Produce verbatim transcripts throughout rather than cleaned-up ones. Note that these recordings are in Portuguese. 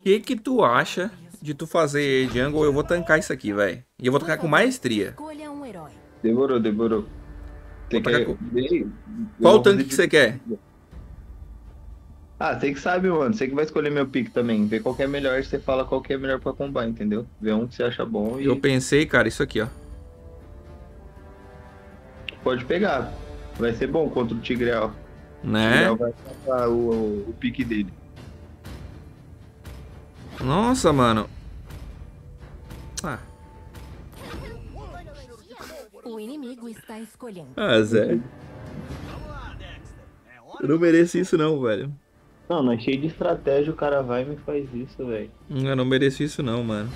que que tu acha de tu fazer jungle? Eu vou tancar isso aqui, velho. E eu vou tancar com maestria. Escolha um herói. Demorou, demorou. Vou Você tancar quer. com... Deixa aí. Eu Qual vou tanque fazer que de. você quer? Ah, você que sabe, mano. Você que vai escolher meu pick também. Vê qual que é melhor, você fala qual que é melhor pra combar, entendeu? Vê um que você acha bom Eu e pensei, cara, isso aqui, ó. pode pegar. Vai ser bom contra o Tigreal. O Né? Tigreal vai passar o, o, o pique dele. Nossa, mano. Ah, O inimigo está escolhendo. ah Zé. Eu não mereço isso não, velho. Não, nós cheio de estratégia, o cara vai e me faz isso, velho. Eu não mereço isso não, mano.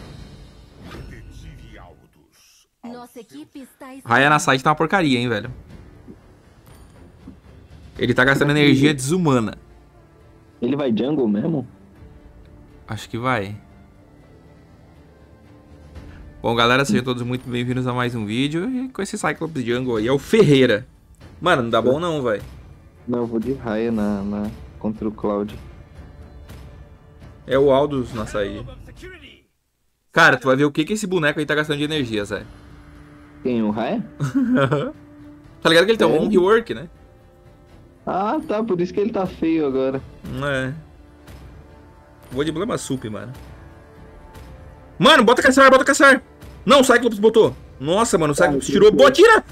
Nossa equipe está Raya na escolhendo. side tá uma porcaria, hein, velho. Ele tá gastando energia desumana. Ele vai jungle mesmo? Acho que vai. Bom, galera, sejam todos muito bem-vindos a mais um vídeo. E com esse Cyclops Jungle aí, é o Ferreira. Mano, não dá bom não, velho. Não, eu vou de raia na, na, contra o Cloud. É o Aldous na side. Cara, tu vai ver o que que esse boneco aí tá gastando de energia, Zé. Quem? O raia? Tá ligado que ele tem um É. long rework, né? Ah, tá. Por isso que ele tá feio agora. É. Vou de Blama Sup, mano. Mano, bota caçar, bota caçar. Não, o Cyclops botou. Nossa, mano, o Cyclops Ah, tirou. que Boa, tira!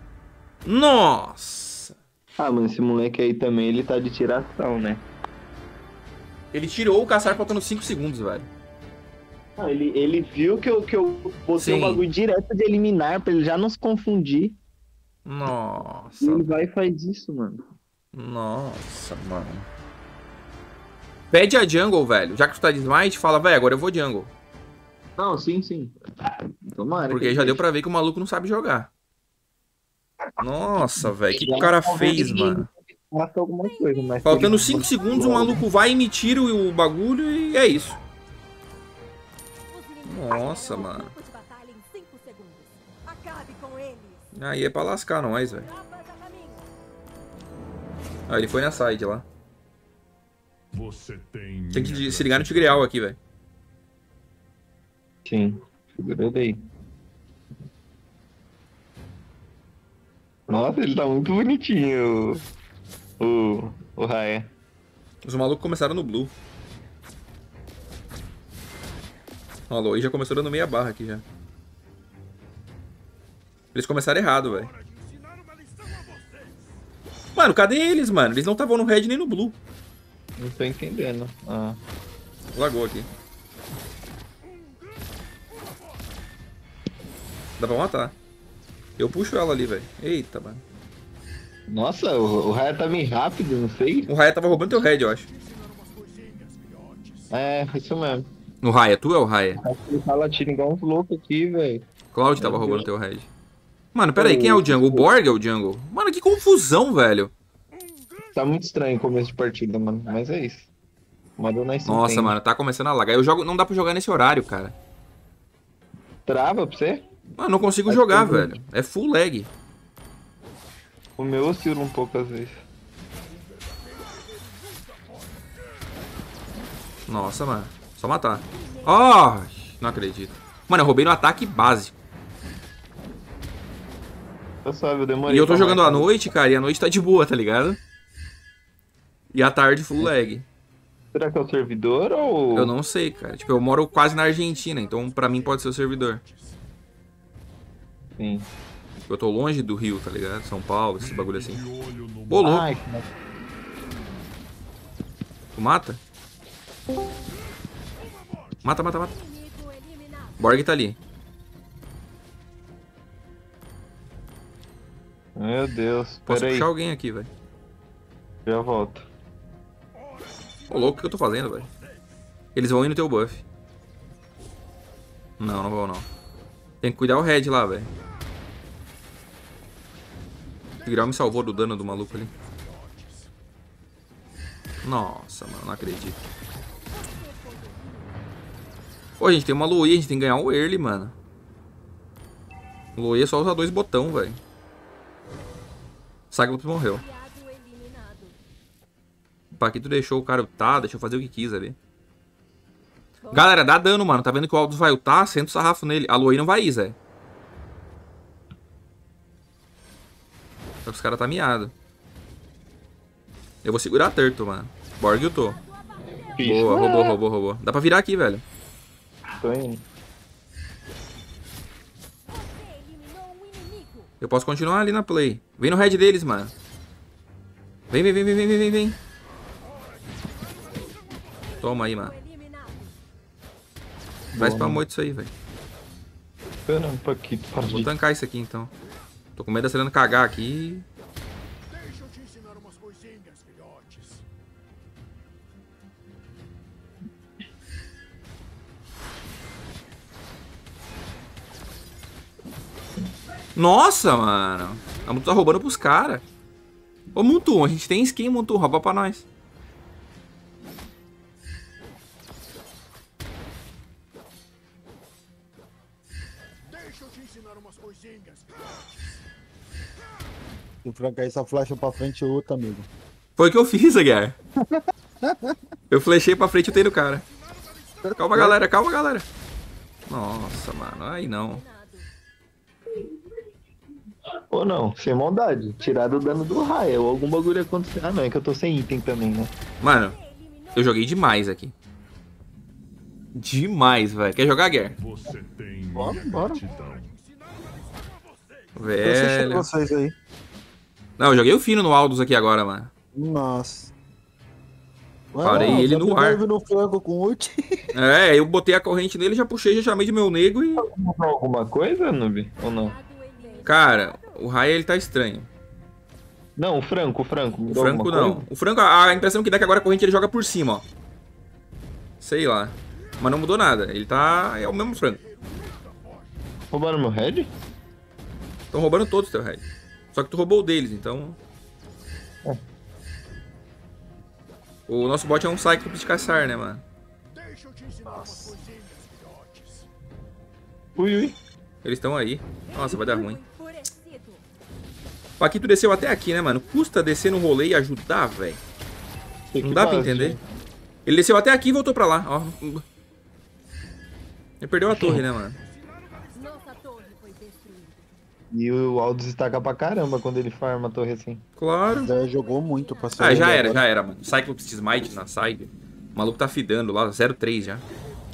Nossa. Ah, mano, esse moleque aí também, ele tá de tiração, né? Ele tirou o caçar faltando cinco segundos, velho. Ah, ele, ele viu que eu, que eu botei Sim. um bagulho direto de eliminar pra ele já não se confundir. E Nossa. ele vai e faz isso, mano. Nossa, mano. Pede a jungle, velho. Já que tu tá de smite, fala, velho, agora eu vou jungle. Não, sim, sim. Tomara. Porque que já ele deu deixe. pra ver que o maluco não sabe jogar. Nossa, velho. O que, que o cara fez, mano? Faça alguma coisa, mas Faltando ele- cinco segundos, o maluco vai e me tira o bagulho e é isso. Nossa, mano. Campo de batalha em cinco segundos. Acabe com eles. Aí é pra lascar nós, velho. Tropas a caminho. Ah, ele foi na side lá. Você tem. Tem que se ligar no Tigreal aqui, velho. Sim, segura aí. Nossa, ele tá muito bonitinho, o, o, o Raya. Os malucos começaram no blue. Ó, o Loi já começou dando meia barra aqui já. Eles começaram errado, velho. Mano, cadê eles, mano? Eles não estavam no red nem no blue. Não tô entendendo. Ah. Lagou aqui. Dá pra matar. Eu puxo ela ali, velho. Eita, mano. Nossa, o, o Raya tá meio rápido, não sei. O Raya tava roubando teu red, eu acho. É, isso mesmo. O Raya, tu é o Raya. Acho que ele tá latindo igual uns loucos aqui, velho. Cloud tava roubando teu red. Mano, pera aí, quem é o jungle? O Borg é o jungle? Mano, que confusão, velho. Tá muito estranho o começo de partida, mano. Mas é isso. Mandou nós Nossa, mano, tá começando a lagar. Eu jogo, não dá pra jogar nesse horário, cara. Trava pra você? Mano, não consigo jogar, velho. É full lag. O meu oscila um pouco às vezes. Nossa, mano. Só matar. Oh, não acredito. Mano, eu roubei no ataque básico. Eu sabe, eu demorei. E eu tô pra jogando marcar. à noite, cara, e a noite tá de boa, tá ligado? E à tarde full lag. Será que é o servidor ou. Eu não sei, cara. Tipo, eu moro quase na Argentina, então pra mim pode ser o servidor. Sim. Eu tô longe do Rio, tá ligado? São Paulo, esse bagulho assim. Olho no Ô, louco. Ai, Tu mata? Mata, mata, mata. Inimigo eliminado. Borg tá ali. meu Deus. Posso Pera aí, puxar alguém aqui, velho. já volto. Ô, louco, o que eu tô fazendo, velho? Eles vão ir no teu buff. Não, não vão, não. Tem que cuidar o red lá, velho. O Tigreal me salvou do dano do maluco ali. Nossa, mano, não acredito. Pô, a gente tem uma Luí, a gente tem que ganhar o early, mano. O Luí é só usar dois botão, velho. Cyclops morreu. Aliado eliminado. O Paquito deixou o cara ultar, deixou fazer o que quis ali. Galera, dá dano, mano. Tá vendo que o Aldous vai ultar? Senta o sarrafo nele. A Luey não vai ir, Zé. Só que os caras tá miado. Eu vou segurar a Turtle, mano. Borg ultou. Boa, roubou, roubou, roubou. Dá pra virar aqui, velho. Tô indo. Eu posso continuar ali na play. Vem no head deles, mano. Vem, vem, vem, vem, vem, vem, vem. Toma aí, mano. Vai spam muito isso aí, velho. Espera um pouquinho. Para Vou de... tancar isso aqui, então. Tô com medo da Serena cagar aqui. Deixa eu te ensinar umas coisinhas, filhotes. Nossa, mano. A Mutu tá roubando pros caras. Ô, Mutu, a gente tem skin, Mutu. Rouba pra nós. Deixa eu te ensinar umas coisinhas. Se o Frank aí só flecha pra frente e outra, amigo. Foi o que eu fiz, Aguiar. Eu flechei pra frente e utei no cara. Calma, galera. Calma, galera. Nossa, mano. Aí não. Ou não, sem maldade. Tirar o dano do raio ou algum bagulho acontecer. Ah, não, é que eu tô sem item também, né? Mano, eu joguei demais aqui. Demais, velho. Quer jogar, Guer? Você tem Bora, minha bora. gratidão. Tô assistindo Velho. vocês aí. Não, eu joguei o fino no Aldous aqui agora, mano. Nossa. Vai Parei lá, ele já no pegou ar. ele no frango com ult. É, eu botei a corrente nele, já puxei, já chamei de meu nego e... Mudou alguma coisa, Noob? Ou não? Cara, o Raya, ele tá estranho. Não, o Franco, o Franco. O Mudou Franco alguma não. coisa? O Franco, a impressão que dá é que agora a corrente ele joga por cima, ó. Sei lá. Mas não mudou nada. Ele tá... É o mesmo Franco. Roubaram meu head? Estão roubando todos o teu head. Só que tu roubou o deles, então... É. O nosso bot é um Cyclops de caçar, né, mano? Deixa eu te ensinar umas coisinhas, filhotes. Ui, ui. Eles estão aí. Nossa, vai dar ruim. Enfurecido. O Paquito desceu até aqui, né, mano? Custa descer no rolê e ajudar, velho. Que Não que dá pra faz, entender. gente? Ele desceu até aqui e voltou pra lá, ó. Ele perdeu a torre, né, mano? Nossa torre foi destruída. E o Aldous estaca pra caramba quando ele farma a torre assim. Claro. Já jogou muito pra sair. Ah, já ele era, agora. já era, mano. Cyclops Smite na side. O maluco tá fidando lá, zero três já.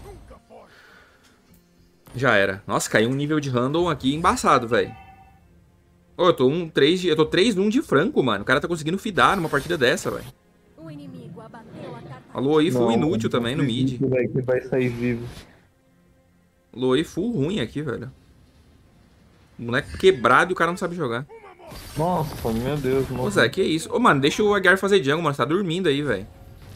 Já era. Nossa, caiu um nível de random aqui embaçado, velho. Ô, eu tô um três de... Eu tô três num de franco, mano. O cara tá conseguindo fidar numa partida dessa, velho. O inimigo abateu a tartaruga. A Loi full Não, inútil também no mid. Esse velho que vai sair vivo. Loi full ruim aqui, velho. O moleque quebrado e o cara não sabe jogar. Nossa, meu Deus, Ô, mano. Zé, que isso? Ô, mano, deixa o Aguiar fazer jungle, mano. Você tá dormindo aí, velho.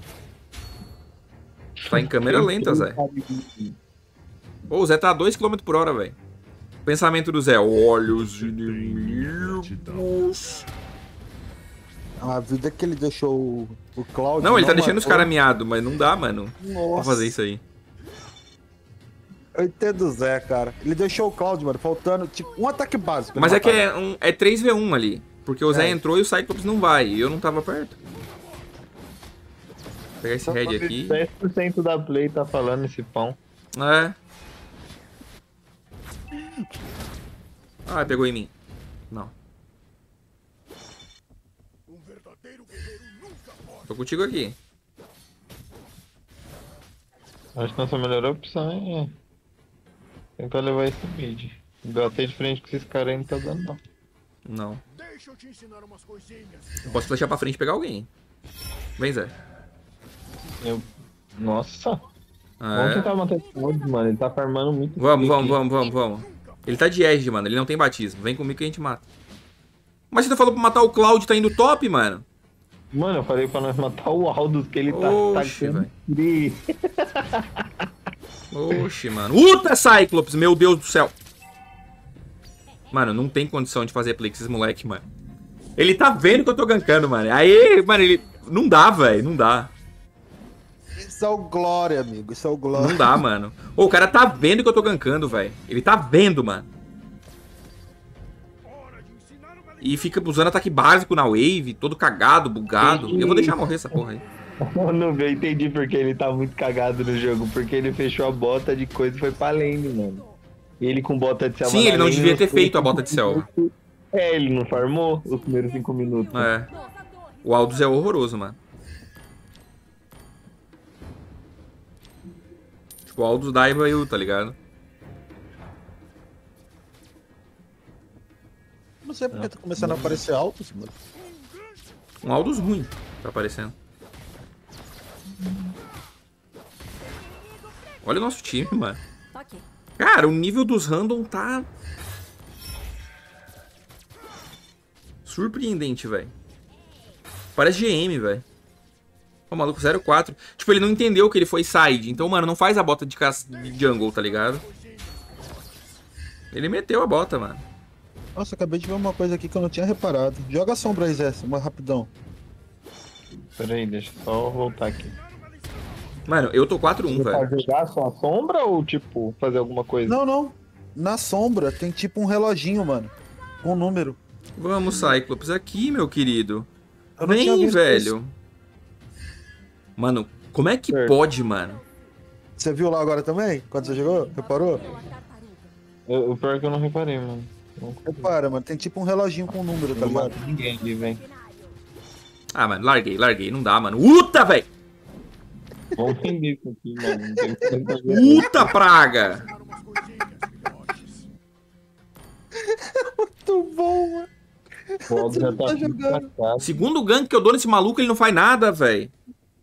Tá em câmera lenta, Zé. Ô, o Zé tá a dois quilômetros por hora, velho. Pensamento do Zé. Olha os inimigos. A vida que ele deixou o, o Cláudio. Não, ele tá deixando os matou. caras miados, mas não dá, mano. Pra Nossa. fazer isso aí. Eu entendo o Zé, cara. Ele deixou o Cláudio, mano, faltando tipo um ataque básico. Mas ele é que matava. é, um, é três v um ali. Porque o Zé É. entrou e o Cyclops não vai. E eu não tava perto. Vou pegar esse Só head aqui. dez por cento da play tá falando esse pão. É. Ah, pegou em mim. Não. Um verdadeiro guerreiro nunca morre. Tô contigo aqui. Acho que nossa melhor opção é tentar levar esse mid. Bater de frente com esses caras aí não tá dando não. Não. Deixa eu te ensinar umas coisinhas. Eu posso flechar pra frente e pegar alguém. Vem, Zé. Eu... Nossa. Ah, Vamos é? tentar matar esse mod, mano. Ele tá farmando muito. Vamos, aqui. vamos, vamos, vamos, vamos. Ele tá de edge, mano. Ele não tem batismo. Vem comigo que a gente mata. Mas você tá falando pra matar o Cloud, tá indo top, mano? Mano, eu falei pra nós matar o Aldous, que ele tá Oxi, tacando velho. free. Oxi, mano. Ultra Cyclops, meu Deus do céu. Mano, não tem condição de fazer play com esses moleque, mano. Ele tá vendo que eu tô gankando, mano. Aí, mano, ele... Não dá, velho. Não dá. Isso é o Glória, amigo. Isso é o Glória. Não dá, mano. Ô, o cara tá vendo que eu tô gankando, velho. Ele tá vendo, mano. E fica usando ataque básico na wave, todo cagado, bugado. Eu vou deixar morrer essa porra aí. Não, eu entendi porque ele tá muito cagado no jogo. Porque ele fechou a bota de coisa e foi pra lane, mano. Ele com bota de céu. Sim, ele não devia ter feito a bota de céu. É, ele não farmou os primeiros cinco minutos. É. O Aldous é horroroso, mano. Tipo, o Aldous Daiva e o, tá ligado? Não sei porque tá começando a aparecer altos, mano. Um Aldous ruim tá aparecendo. Olha o nosso time, mano. Ok. Cara, o nível dos random tá... surpreendente, velho. Parece G M, velho. O maluco zero quatro. Tipo, ele não entendeu que ele foi side. Então, mano, não faz a bota de, de jungle, tá ligado? Ele meteu a bota, mano. Nossa, acabei de ver uma coisa aqui que eu não tinha reparado. Joga a sombra aí, Zé, mais rapidão. Pera aí, deixa eu só voltar aqui. Mano, eu tô quatro um, Pra velho. jogar só a sombra ou, tipo, fazer alguma coisa? Não, não. Na sombra tem tipo um reloginho, mano. Com um número. Vamos, Cyclops, aqui, meu querido. Eu não tinha Vem, visto velho. isso. Mano, como é que Certo. pode, mano? Você viu lá agora também? Quando você jogou? Reparou? Bateu a tartaruga. Eu- O pior é que eu não reparei, mano. Não Repara, mano. Tem tipo um reloginho com um número, tá não ligado? mato ninguém ali, velho. Ah, mano, larguei, larguei. Não dá, mano. Uta, velho! Vamos vender isso aqui, mano. Não tem o que fazer. Uta praga! Ensinaram umas coisinhas, filhotes. Muito bom, mano. O Aldo já Você tá tá tudo jogando. sacado. Segundo gank que eu dou nesse maluco, ele não faz nada, velho.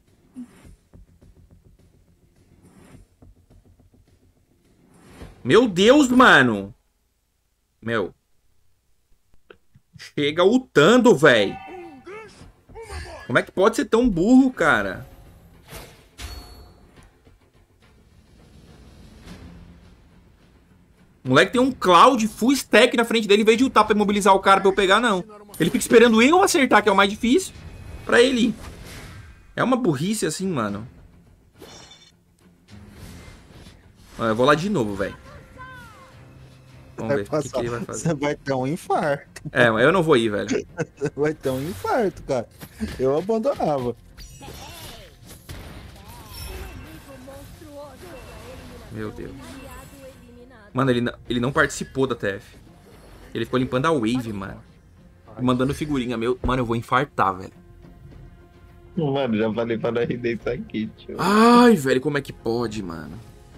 Meu Deus, mano. Meu. Chega ultando, velho. Como é que pode ser tão burro, cara? O moleque tem um Cloud full stack na frente dele, em vez de ultar pra imobilizar o cara pra eu pegar, não. Ele fica esperando eu acertar, que é o mais difícil, pra ele ir. É uma burrice assim, mano. Ó, eu vou lá de novo, velho. Vamos ver o que, passar. que ele vai fazer. Você vai ter um infarto. É, mas eu não vou ir, velho. Você vai ter um infarto, cara. Eu abandonava. Inimigo monstruoso. Meu Deus. Aliado eliminado. Mano, ele, não- ele não participou da T F. Ele ficou limpando a wave, mano. E mandando figurinha. Meu... Mano, eu vou infartar, velho. Mano, já falei pra não R D isso aqui, tio. Ai, velho, como é que pode, mano?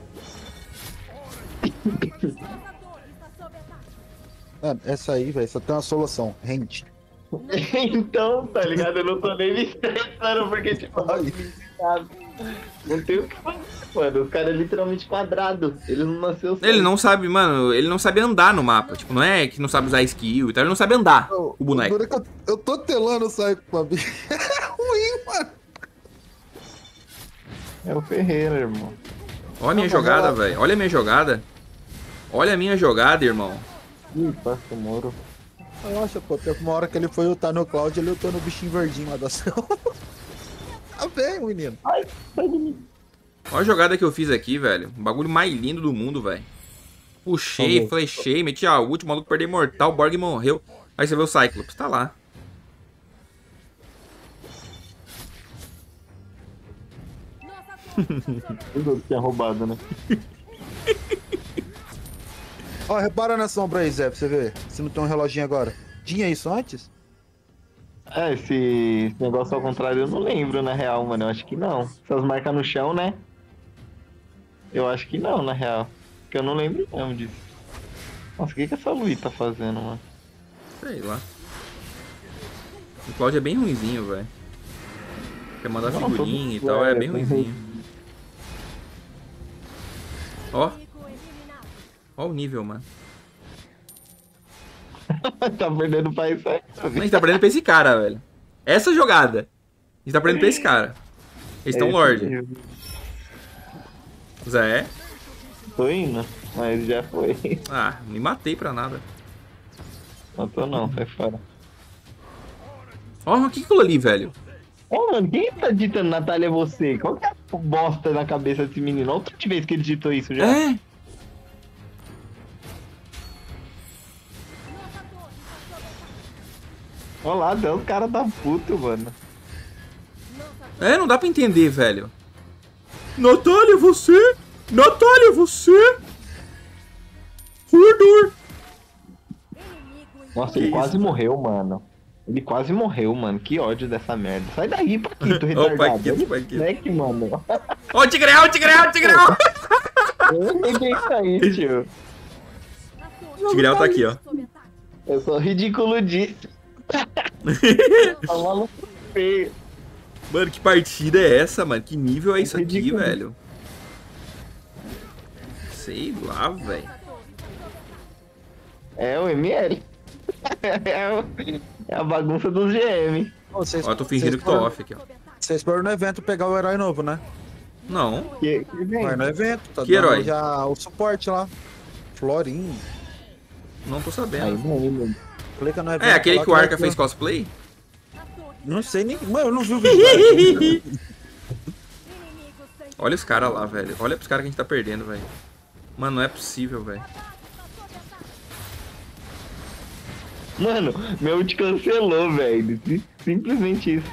Mano, essa aí, velho, só tem uma solução. Rente. Então, tá ligado? Eu não tô nem me estressando, porque, tipo, Ai. não tem o que fazer, mano. O cara é literalmente quadrado. Ele não nasceu certo. Ele não sabe, mano, ele não sabe andar no mapa. Tipo, não é que não sabe usar skill e tal, ele não sabe andar, o boneco. duro é que eu, eu tô telando o Cyclops. É ruim, mano. É o Ferreira, irmão. Olha a minha Não, mas jogada, ela- velho. Olha a minha jogada. Olha a minha jogada, irmão. Ih, passa o Moro. Relaxa, pô. Teve uma hora que ele foi lutar no Cloud, ele lutou no bichinho verdinho lá da céu. Tá bem, menino. Ai, sai de mim. Olha a jogada que eu fiz aqui, velho. O bagulho mais lindo do mundo, velho. Puxei, Vamos. flechei, meti a ult, o maluco perdeu imortal, o Borg morreu. Aí você vê o Cyclops, tá lá. Tudo que tinha roubado, né? Ó, repara na sombra aí, Zé, pra você ver. Se não tem um reloginho agora. Tinha isso antes? É, esse, esse negócio ao contrário eu não lembro, na real, mano. Eu acho que não. Essas marcas no chão, né? Eu acho que não, na real. Porque eu não lembro mesmo disso. Nossa, o que que essa Luí tá fazendo, mano? Sei lá. O Cloud é bem ruinzinho, velho. Quer mandar Não, figurinha e todo- tal, é é, bem bem ruinzinho. Ó, Inimigo eliminado. ó o nível, mano. Tá perdendo pra isso aí. A gente tá perdendo pra esse cara, velho. Essa jogada. A gente tá perdendo pra esse cara. Eles estão É Lorde. esse mesmo. Zé. Tô indo, mas já foi. Ah, me matei pra nada. Não tô não, sai fora. Ó, o que é aquilo ali, velho? Ô, mano, quem tá ditando Natália é você? Qual que é a bosta na cabeça desse menino? Olha outra vez que ele digitou isso já. É? Olha lá, Deus, o cara tá puto, mano. Nossa É, não dá pra entender, velho. Natália, você? Natália, você? Hurdur. Nossa, Que ele isso, quase mano? morreu, mano. Ele quase morreu, mano. Que ódio dessa merda. Sai daí, Paquito, Ô, retardado. Paquito, Paquito. Moleque, mano. Ó, o Tigrel, o Tigrel, o Tigrel. Eu nem sei isso aí, tio. O Tigrel tá aqui, ó. Sob ataque. Eu sou ridículo disso. Tá maluco feio. Mano, que partida é essa, mano? Que nível é isso aqui, Ridículo. velho? Sei lá, velho. É o M L. É, o- é a bagunça dos G M. Ô, Vocês, Ó, eu tô fingindo que tô foram- off aqui, ó. Vocês foram no evento pegar o herói novo, né? Não. Que, que vem? Vai no evento, tá Que dando herói? já o suporte lá. Florinho. Não tô Aí, sabendo. mano. Clica no evento. É, aquele lá que o vai Arca ter- fez cosplay? Não sei nem. Mano, eu não vi o vídeo. do Arca. Inimigo sem Olha os caras lá, velho. Olha pros caras que a gente tá perdendo, velho. Mano, não é possível, velho. Mano, meu ult cancelou, velho. Sim- Simplesmente isso.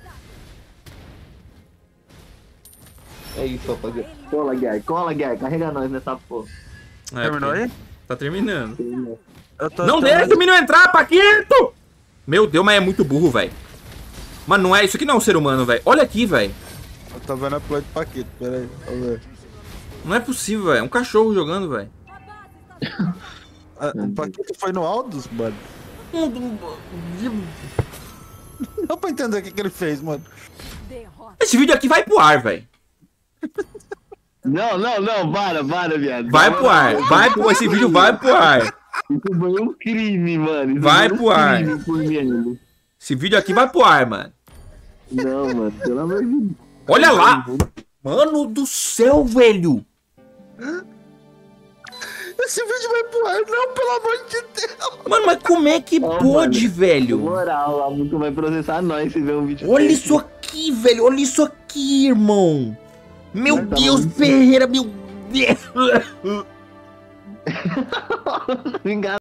É isso, rapaziada. Cola, Guy. Cola, Guy. Carrega nós nessa porra. É, Terminou porque aí? Tá terminando. Eu tô, Não tô deixa vendo- o menino entrar, Paquito! Meu Deus, mas é muito burro, velho. Mano, não é isso aqui, não é um ser humano, velho. Olha aqui, velho. Eu tô vendo a play do Paquito, pera aí. Vamos ver. Não é possível, velho. É um cachorro jogando, velho. Ah, o Paquito foi no Aldous, mano. Não dá pra entender o que, que ele fez, mano. derrota. Esse vídeo aqui vai pro ar, velho. Não, não, não. Para, para, viado. Vai pro ar. Vai pro... Esse vídeo vai pro ar. Isso foi um crime, mano. Isso Vai foi um pro ar. crime por mim. Esse vídeo aqui vai pro ar, mano. Não, mano. Pelo amor de Deus. Olha lá. Mano do céu, velho. Esse vídeo vai pro ar, não, pelo amor de Deus. Mano, mas como é que Ó, pode, mano. velho? Moral, a Muca vai processar nós se ver um vídeo Olha desse. isso aqui, velho. Olha isso aqui, irmão. Meu Mas tá Deus, muito- Ferreira, meu Deus. Engana.